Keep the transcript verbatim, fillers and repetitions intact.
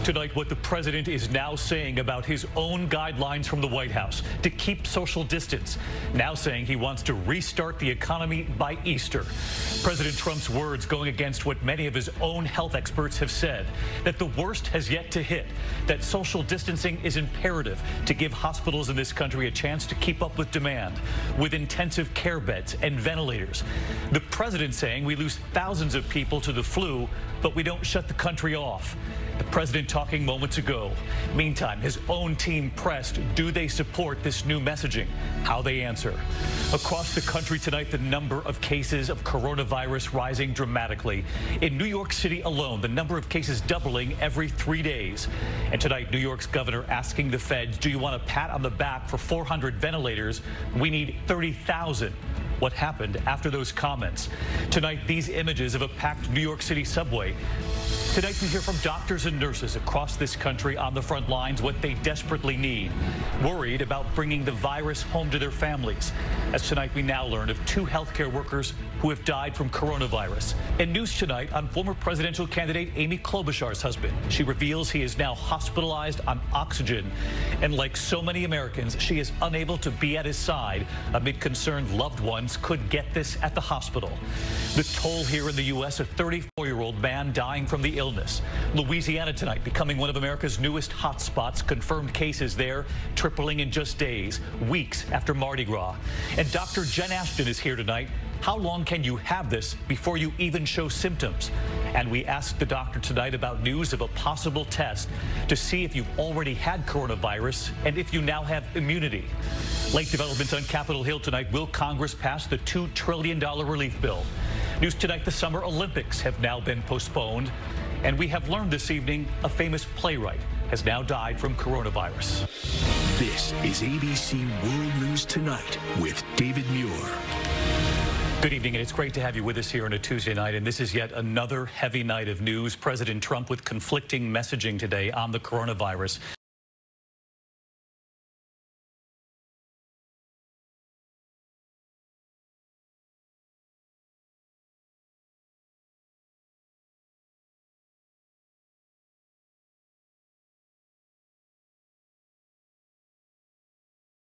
Tonight, what the president is now saying about his own guidelines from the White House to keep social distance, now saying he wants to restart the economy by Easter. President Trump's words going against what many of his own health experts have said, that the worst has yet to hit, that social distancing is imperative to give hospitals in this country a chance to keep up with demand, with intensive care beds and ventilators. The president saying we lose thousands of people to the flu, but we don't shut the country off. The president talking moments ago. Meantime, his own team pressed, do they support this new messaging? How they answer. Across the country tonight, the number of cases of coronavirus rising dramatically. In New York City alone, the number of cases doubling every three days. And tonight, New York's governor asking the feds, do you want a pat on the back for four hundred ventilators? We need thirty thousand. What happened after those comments? Tonight, these images of a packed New York City subway. Tonight, we hear from doctors and nurses across this country on the front lines what they desperately need, worried about bringing the virus home to their families. As tonight, we now learn of two healthcare workers who have died from coronavirus. And news tonight on former presidential candidate Amy Klobuchar's husband. She reveals he is now hospitalized on oxygen. And like so many Americans, she is unable to be at his side amid concerned loved ones could get this at the hospital. The toll here in the U S, a thirty-four-year-old man dying from the illness. Louisiana tonight becoming one of America's newest hotspots. Confirmed cases there tripling in just days, weeks after Mardi Gras. And Doctor Jen Ashton is here tonight. How long can you have this before you even show symptoms? And we asked the doctor tonight about news of a possible test to see if you've already had coronavirus and if you now have immunity. Late developments on Capitol Hill tonight. Will Congress pass the two trillion dollar relief bill? News tonight, the Summer Olympics have now been postponed. And we have learned this evening a famous playwright has now died from coronavirus. This is A B C World News Tonight with David Muir. Good evening, and it's great to have you with us here on a Tuesday night. And this is yet another heavy night of news. President Trump with conflicting messaging today on the coronavirus.